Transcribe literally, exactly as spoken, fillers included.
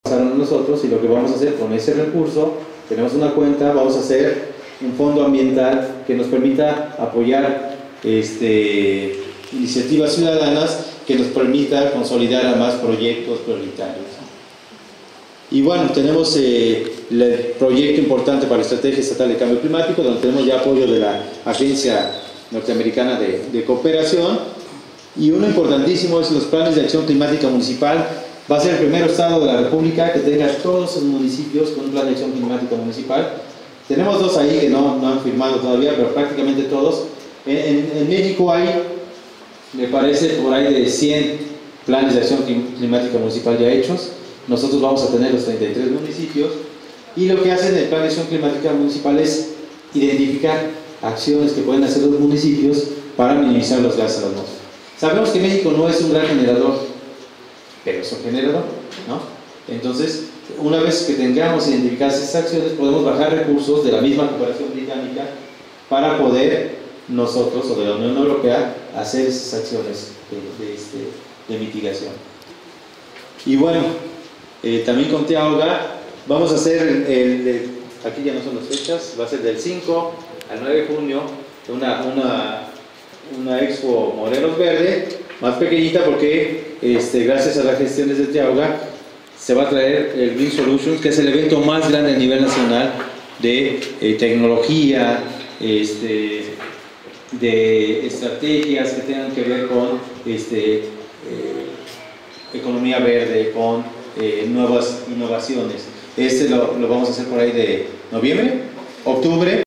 pasaron nosotros, y lo que vamos a hacer con ese recurso, tenemos una cuenta, vamos a hacer un fondo ambiental que nos permita apoyar este, iniciativas ciudadanas, que nos permita consolidar a más proyectos prioritarios. Y bueno, tenemos eh, el proyecto importante para la Estrategia Estatal de Cambio Climático, donde tenemos ya apoyo de la Agencia Norteamericana de, de Cooperación, y uno importantísimo es los planes de acción climática municipal. Va a ser el primer estado de la República que tenga todos sus municipios con un plan de acción climática municipal. Tenemos dos ahí que no, no han firmado todavía, pero prácticamente todos. En, en, en México hay, me parece, por ahí de cien planes de acción climática municipal ya hechos. Nosotros vamos a tener los treinta y tres municipios, y lo que hacen el plan de acción climática municipal es identificar acciones que pueden hacer los municipios para minimizar los gases a la atmósfera. Sabemos que México no es un gran generador, pero es un generador, ¿no? Entonces, una vez que tengamos identificadas esas acciones, podemos bajar recursos de la misma cooperación británica para poder nosotros, o de la Unión Europea, hacer esas acciones de, de, este, de mitigación. Y bueno, eh, también conté ahora, vamos a hacer, el, el, el, aquí ya no son las fechas, va a ser del cinco al nueve de junio, una, una, una Expo Morelos Verde, más pequeñita porque este, gracias a las gestiones de Tiauga se va a traer el Green Solutions, que es el evento más grande a nivel nacional de eh, tecnología, este, de estrategias que tengan que ver con este, eh, economía verde, con eh, nuevas innovaciones. Este lo, lo vamos a hacer por ahí de noviembre, octubre.